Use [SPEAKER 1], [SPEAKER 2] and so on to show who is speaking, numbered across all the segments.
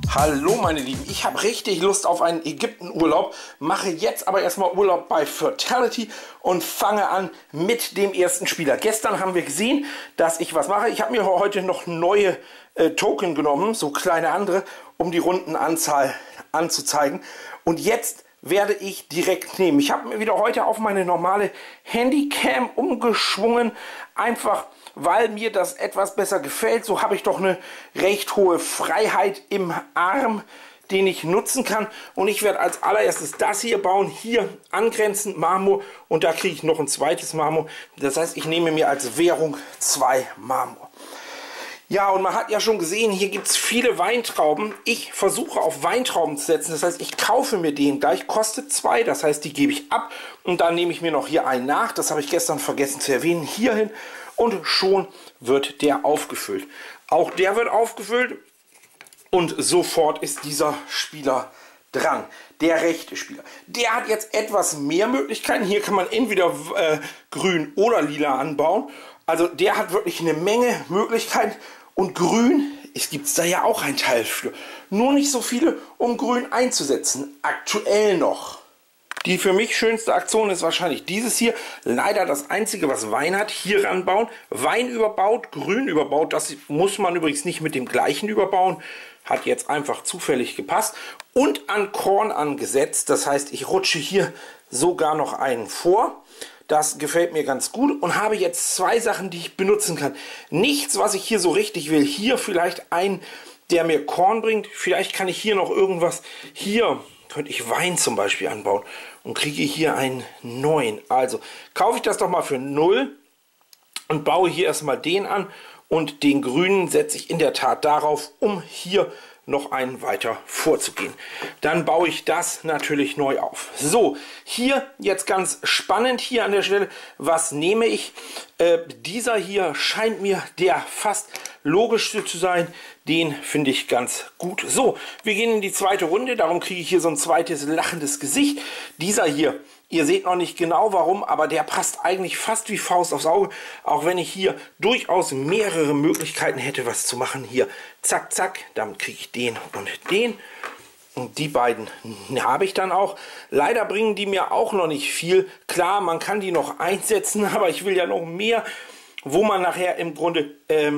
[SPEAKER 1] Hallo meine Lieben, ich habe richtig Lust auf einen Ägyptenurlaub, mache jetzt aber erstmal Urlaub bei Fertility und fange an mit dem ersten Spieler. Gestern haben wir gesehen, dass ich was mache. Ich habe mir heute noch neue Token genommen, so kleine andere, um die Rundenanzahl anzuzeigen. Und jetzt werde ich direkt nehmen. Ich habe mir wieder heute auf meine normale Handycam umgeschwungen, einfach weil mir das etwas besser gefällt. So habe ich doch eine recht hohe Freiheit im Arm, den ich nutzen kann. Und ich werde als allererstes das hier bauen, hier angrenzend Marmor, und da kriege ich noch ein zweites Marmor. Das heißt, ich nehme mir als Währung 2 Marmor. Ja, und man hat ja schon gesehen, hier gibt es viele Weintrauben. Ich versuche auf Weintrauben zu setzen. Das heißt, ich kaufe mir den gleich, kostet 2. Das heißt, die gebe ich ab. Und dann nehme ich mir noch hier einen nach. Das habe ich gestern vergessen zu erwähnen. Hierhin. Und schon wird der aufgefüllt. Auch der wird aufgefüllt. Und sofort ist dieser Spieler dran. Der rechte Spieler. Der hat jetzt etwas mehr Möglichkeiten. Hier kann man entweder grün oder lila anbauen. Also der hat wirklich eine Menge Möglichkeiten. Und grün, es gibt da ja auch ein Teil für. Nur nicht so viele, um grün einzusetzen. Aktuell noch. Die für mich schönste Aktion ist wahrscheinlich dieses hier. Leider das einzige, was Wein hat. Hier ranbauen. Wein überbaut, grün überbaut. Das muss man übrigens nicht mit dem gleichen überbauen. Hat jetzt einfach zufällig gepasst. Und an Korn angesetzt. Das heißt, ich rutsche hier sogar noch einen vor. Das gefällt mir ganz gut und habe jetzt 2 Sachen, die ich benutzen kann. Nichts, was ich hier so richtig will. Hier vielleicht einen, der mir Korn bringt. Vielleicht kann ich hier noch irgendwas. Hier könnte ich Wein zum Beispiel anbauen und kriege hier einen neuen. Also kaufe ich das doch mal für 0 und baue hier erstmal den an. Und den grünen setze ich in der Tat darauf, um hier noch einen weiter vorzugehen. Dann baue ich das natürlich neu auf. So, hier jetzt ganz spannend hier an der Stelle. Was nehme ich? Dieser hier scheint mir der fast logischste zu sein. Den finde ich ganz gut. So, wir gehen in die zweite Runde. Darum kriege ich hier so ein zweites lachendes Gesicht. Dieser hier, ihr seht noch nicht genau warum, aber der passt eigentlich fast wie Faust aufs Auge. Auch wenn ich hier durchaus mehrere Möglichkeiten hätte, was zu machen. Hier, zack, zack, damit kriege ich den und den. Und die beiden habe ich dann auch. Leider bringen die mir auch noch nicht viel. Klar, man kann die noch einsetzen, aber ich will ja noch mehr, wo man nachher im Grunde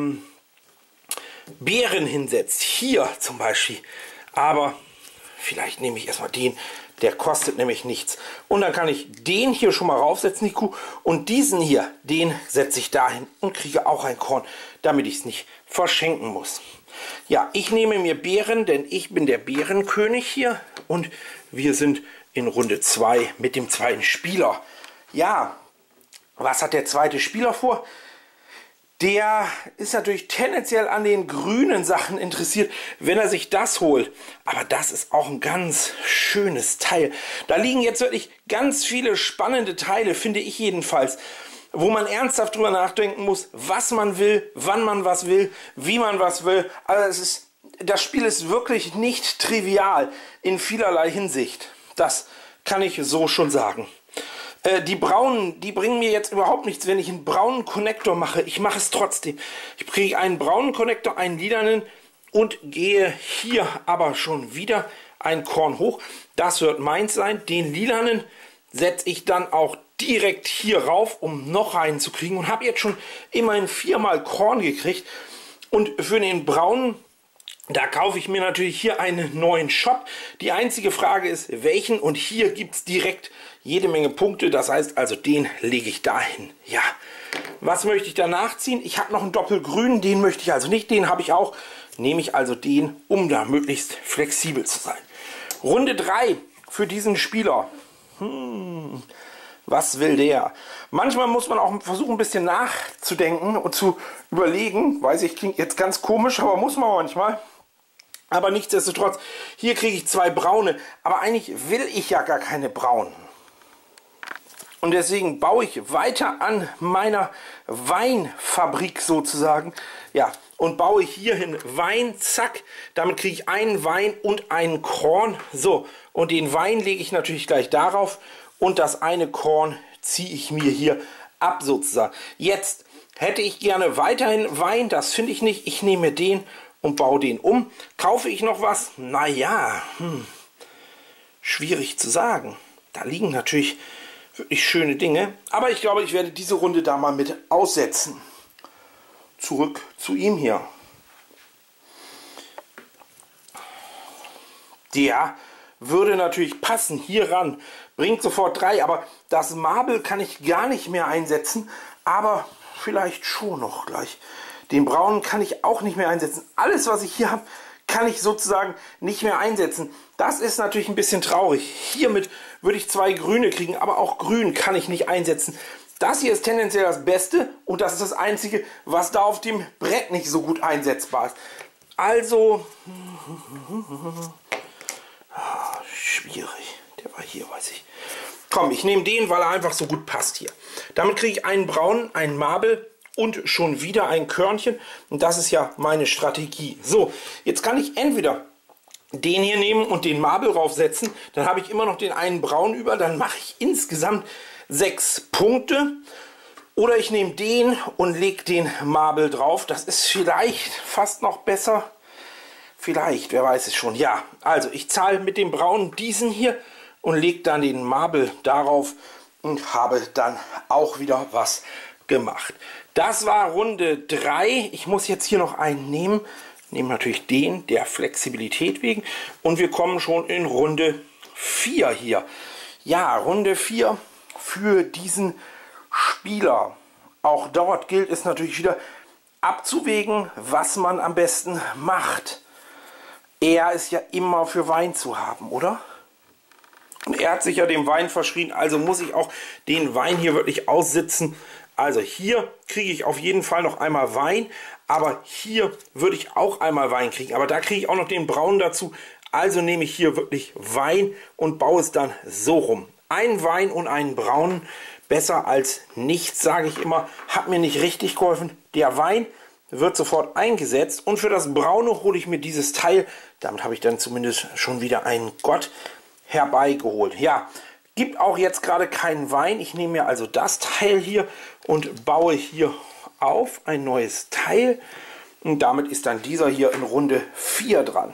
[SPEAKER 1] Beeren hinsetzt. Hier zum Beispiel. Aber vielleicht nehme ich erstmal den. Der kostet nämlich nichts. Und dann kann ich den hier schon mal raufsetzen, die Kuh. Und diesen hier, den setze ich dahin und kriege auch ein Korn, damit ich es nicht verschenken muss. Ja, ich nehme mir Beeren, denn ich bin der Bärenkönig hier. Und wir sind in Runde 2 mit dem zweiten Spieler. Ja, was hat der zweite Spieler vor? Der ist natürlich tendenziell an den grünen Sachen interessiert, wenn er sich das holt. Aber das ist auch ein ganz schönes Teil. Da liegen jetzt wirklich ganz viele spannende Teile, finde ich jedenfalls, wo man ernsthaft drüber nachdenken muss, was man will, wann man was will, wie man was will. Also das Spiel ist wirklich nicht trivial in vielerlei Hinsicht. Das kann ich so schon sagen. Die braunen, die bringen mir jetzt überhaupt nichts, wenn ich einen braunen Konnektor mache. Ich mache es trotzdem. Ich kriege einen braunen Konnektor, einen lilanen und gehe hier aber schon wieder ein Korn hoch. Das wird meins sein. Den lilanen setze ich dann auch direkt hier rauf, um noch einen zu kriegen. Und habe jetzt schon immerhin 4-mal Korn gekriegt. Und für den braunen, da kaufe ich mir natürlich hier einen neuen Shop. Die einzige Frage ist, welchen? Und hier gibt es direkt jede Menge Punkte. Das heißt also, den lege ich dahin. Ja, was möchte ich danach ziehen? Ich habe noch einen Doppelgrün, den möchte ich also nicht. Den habe ich auch. Nehme ich also den, um da möglichst flexibel zu sein. Runde 3 für diesen Spieler. Was will der? Manchmal muss man auch versuchen, ein bisschen nachzudenken und zu überlegen. Weiß ich, klingt jetzt ganz komisch, aber muss man manchmal. Aber nichtsdestotrotz, hier kriege ich 2 braune. Aber eigentlich will ich ja gar keine braunen. Und deswegen baue ich weiter an meiner Weinfabrik sozusagen. Ja, und baue hierhin Wein, zack. Damit kriege ich einen Wein und einen Korn. So, und den Wein lege ich natürlich gleich darauf. Und das eine Korn ziehe ich mir hier ab sozusagen. Jetzt hätte ich gerne weiterhin Wein, das finde ich nicht. Ich nehme den und baue den um. Kaufe ich noch was? Naja, schwierig zu sagen. Da liegen natürlich wirklich schöne Dinge. Aber ich glaube, ich werde diese Runde da mal mit aussetzen. Zurück zu ihm hier. Der würde natürlich passen hier ran. Bringt sofort 3, aber das Marble kann ich gar nicht mehr einsetzen. Aber vielleicht schon noch gleich. Den braunen kann ich auch nicht mehr einsetzen. Alles, was ich hier habe, kann ich sozusagen nicht mehr einsetzen. Das ist natürlich ein bisschen traurig. Hiermit würde ich 2 grüne kriegen, aber auch grün kann ich nicht einsetzen. Das hier ist tendenziell das Beste und das ist das Einzige, was da auf dem Brett nicht so gut einsetzbar ist. Also, schwierig. Der war hier, weiß ich. Komm, ich nehme den, weil er einfach so gut passt hier. Damit kriege ich einen braunen, einen Marble und schon wieder ein Körnchen. Und das ist ja meine Strategie. So, jetzt kann ich entweder den hier nehmen und den Marble draufsetzen. Dann habe ich immer noch den einen braun über. Dann mache ich insgesamt 6 Punkte. Oder ich nehme den und lege den Marble drauf. Das ist vielleicht fast noch besser. Vielleicht, wer weiß es schon. Ja, also ich zahle mit dem braunen diesen hier und lege dann den Marble darauf und habe dann auch wieder was gemacht. Das war Runde 3. Ich muss jetzt hier noch einen nehmen. Nehme natürlich den, der Flexibilität wegen. Und wir kommen schon in Runde 4 hier. Ja, Runde 4 für diesen Spieler. Auch dort gilt es natürlich wieder abzuwägen, was man am besten macht. Er ist ja immer für Wein zu haben, oder? Und er hat sich ja dem Wein verschrien, also muss ich auch den Wein hier wirklich aussitzen. Also hier kriege ich auf jeden Fall noch einmal Wein, aber hier würde ich auch einmal Wein kriegen. Aber da kriege ich auch noch den Braun dazu. Also nehme ich hier wirklich Wein und baue es dann so rum. Ein Wein und einen Braun, besser als nichts, sage ich immer. Hat mir nicht richtig geholfen. Der Wein wird sofort eingesetzt und für das Braune hole ich mir dieses Teil. Damit habe ich dann zumindest schon wieder einen Gott herbeigeholt. Ja, gibt auch jetzt gerade keinen Wein. Ich nehme mir also das Teil hier und baue hier auf ein neues Teil. Und damit ist dann dieser hier in Runde 4 dran.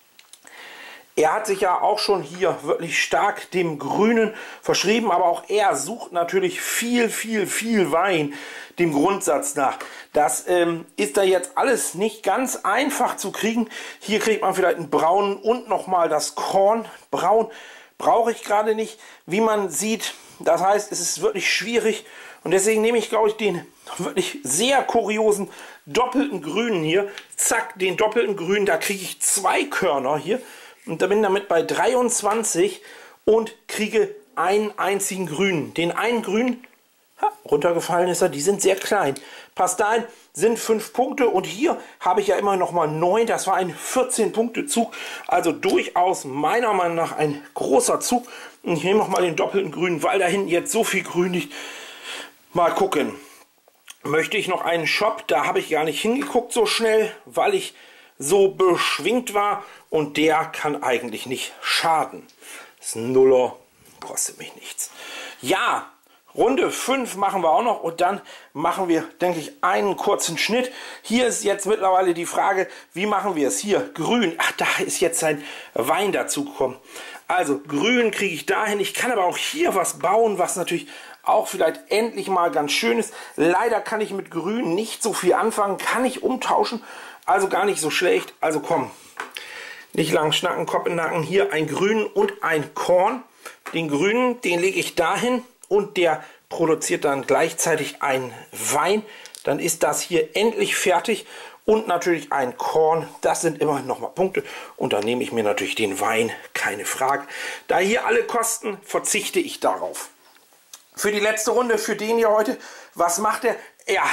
[SPEAKER 1] Er hat sich ja auch schon hier wirklich stark dem Grünen verschrieben, aber auch er sucht natürlich viel Wein dem Grundsatz nach. Das ist da jetzt alles nicht ganz einfach zu kriegen. Hier kriegt man vielleicht einen braunen und nochmal das Korn. Braun brauche ich gerade nicht, wie man sieht. Das heißt, es ist wirklich schwierig und deswegen nehme ich, glaube ich, den wirklich sehr kuriosen doppelten Grünen hier. Zack, den doppelten Grünen, da kriege ich 2 Körner hier. Und da bin ich damit bei 23 und kriege einen einzigen Grünen. Den einen Grünen, runtergefallen ist er, die sind sehr klein. Passt dahin, sind 5 Punkte und hier habe ich ja immer noch mal 9. Das war ein 14-Punkte-Zug. Also durchaus meiner Meinung nach ein großer Zug. Und ich nehme noch mal den doppelten Grünen, weil da hinten jetzt so viel Grün liegt. Mal gucken. Möchte ich noch einen Shop? Da habe ich gar nicht hingeguckt so schnell, weil ich so beschwingt war und der kann eigentlich nicht schaden. Das ist ein Nuller, kostet mich nichts. Ja, Runde 5 machen wir auch noch und dann machen wir, denke ich, einen kurzen Schnitt. Hier ist jetzt mittlerweile die Frage, wie machen wir es? Hier, grün, ach, da ist jetzt ein Wein dazu gekommen. Also grün kriege ich dahin, ich kann aber auch hier was bauen, was natürlich auch vielleicht endlich mal ganz schön ist. Leider kann ich mit grün nicht so viel anfangen, kann ich umtauschen. Also gar nicht so schlecht. Also komm, nicht lang schnacken, Kopf in den Nacken. Hier ein Grün und ein Korn. Den Grünen, den lege ich dahin und der produziert dann gleichzeitig einen Wein. Dann ist das hier endlich fertig und natürlich ein Korn. Das sind immerhin nochmal Punkte. Und dann nehme ich mir natürlich den Wein, keine Frage. Da hier alle Kosten, verzichte ich darauf. Für die letzte Runde, für den hier heute, was macht er? Ja,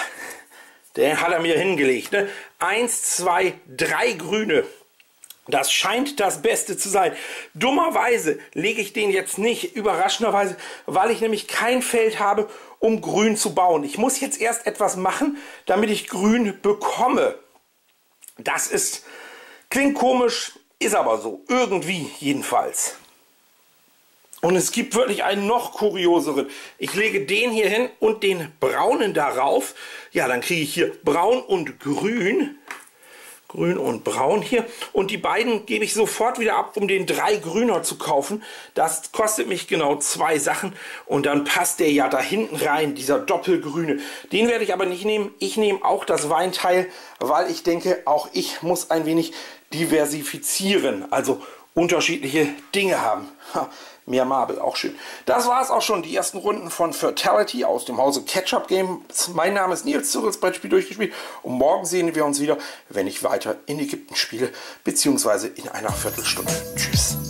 [SPEAKER 1] den hat er mir hingelegt. Ne? 1, 2, 3 Grüne. Das scheint das Beste zu sein. Dummerweise lege ich den jetzt nicht, überraschenderweise, weil ich nämlich kein Feld habe, um grün zu bauen. Ich muss jetzt erst etwas machen, damit ich grün bekomme. Das ist, klingt komisch, ist aber so. Irgendwie jedenfalls. Und es gibt wirklich einen noch kurioseren. Ich lege den hier hin und den braunen darauf. Ja, dann kriege ich hier braun und grün. Grün und Braun hier. Und die beiden gebe ich sofort wieder ab, um den 3 Grüner zu kaufen. Das kostet mich genau 2 Sachen. Und dann passt der ja da hinten rein, dieser Doppelgrüne. Den werde ich aber nicht nehmen. Ich nehme auch das Weinteil, weil ich denke, auch ich muss ein wenig diversifizieren. Also unterschiedliche Dinge haben. Mehr Marble, auch schön. Das war es auch schon, die ersten Runden von Fatality aus dem Hause Ketchup Games. Mein Name ist Nils, Cyrils Brettspiel durchgespielt. Und morgen sehen wir uns wieder, wenn ich weiter in Ägypten spiele, beziehungsweise in einer Viertelstunde. Tschüss.